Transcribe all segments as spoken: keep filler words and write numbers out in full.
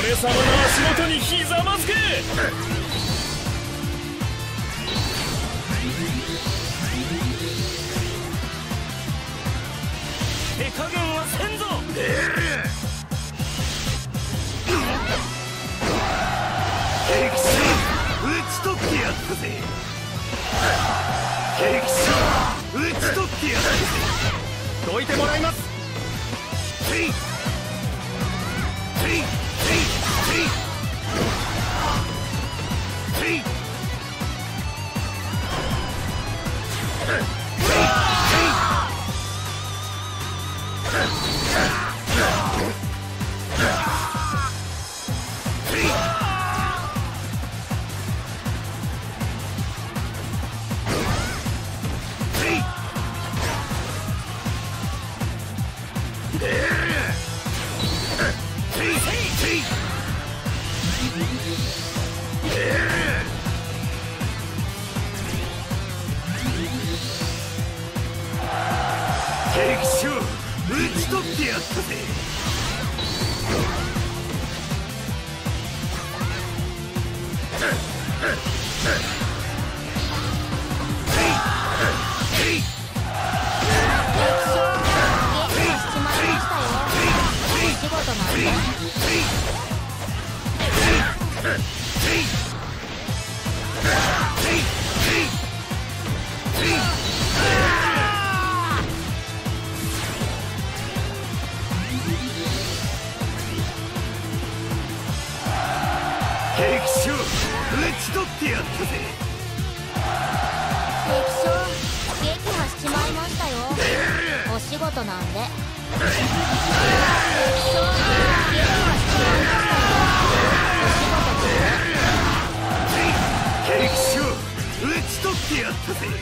俺様の足元にひざまずけ。手加減はせんぞ。 敵士討ち取ってやったぜ。敵士討ち取ってやったぜ。どいてもらいます。ていていていていていてい敵将討ち取ってやったぜ。敵将討ち取ってやったぜ。 敵将撃破しちまいましたよ。お仕事なんで。敵将撃破しちまいましたよ。お仕事なんで。 敵将討ち取ってやったぜ。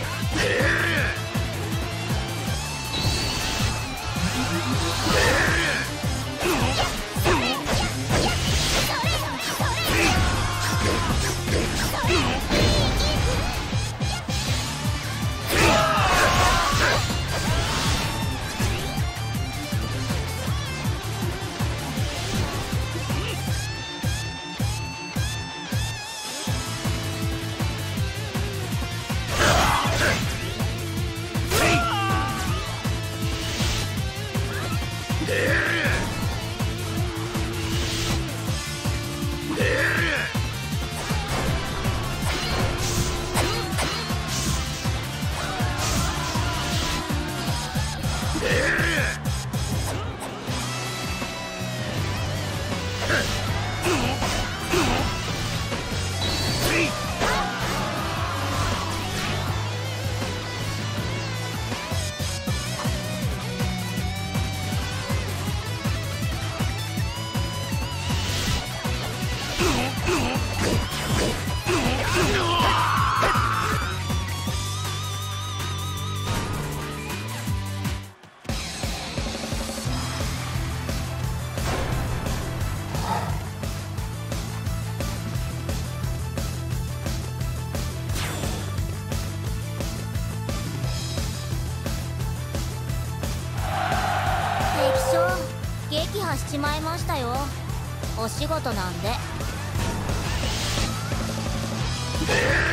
撃破しちまいましたよ。お仕事なんで。